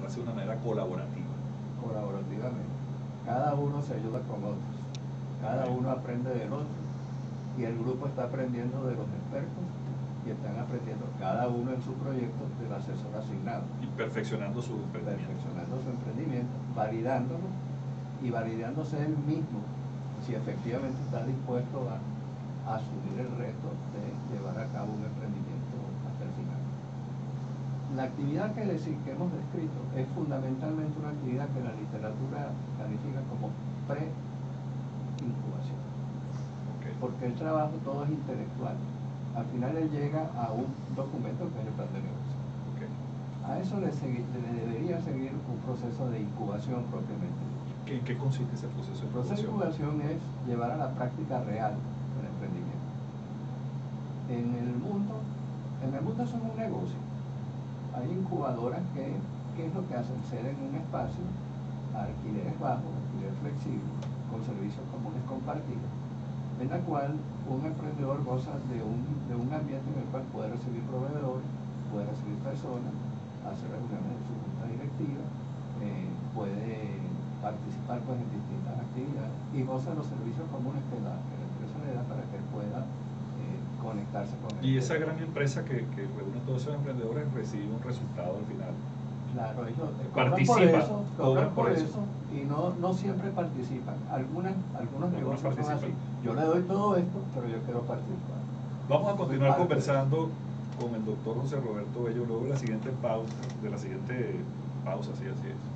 hace de una manera colaborativa. Colaborativamente. Cada uno se ayuda con otros, cada uno aprende del otro y el grupo está aprendiendo de los expertos y están aprendiendo cada uno en su proyecto del asesor asignado. Y perfeccionando su emprendimiento. Validándolo y validándose él mismo si efectivamente está dispuesto a asumir el reto de llevar a cabo un emprendimiento hasta el final. La actividad que hemos descrito es fundamentalmente una actividad que la literatura califica como pre-incubación. Okay. Porque el trabajo todo es intelectual. Al final él llega a un documento que es el plan de negocio. Okay. A eso le debería seguir un proceso de incubación propiamente. ¿En qué consiste ese proceso de incubación? El proceso de incubación es llevar a la práctica real el emprendimiento. En el mundo eso es un negocio. Hay incubadoras que, ¿qué es lo que hacen? Ceden un espacio a alquileres bajos, alquiler flexible, con servicios comunes compartidos, en la cual un emprendedor goza de un ambiente en el cual puede recibir proveedores, puede recibir personas, hacer reuniones de su junta directiva, puede participar pues en distintas actividades y goza de los servicios comunes que la empresa le da para que él pueda conectarse con él. Y esa gran empresa que reúne a todos esos emprendedores recibe un resultado al final. Claro, ellos participan, cobran por eso y no siempre participan. Algunos negocios son así. Yo le doy todo esto, pero yo quiero participar. Vamos a continuar conversando con el doctor José Roberto Bello luego de la siguiente pausa, sí, así es.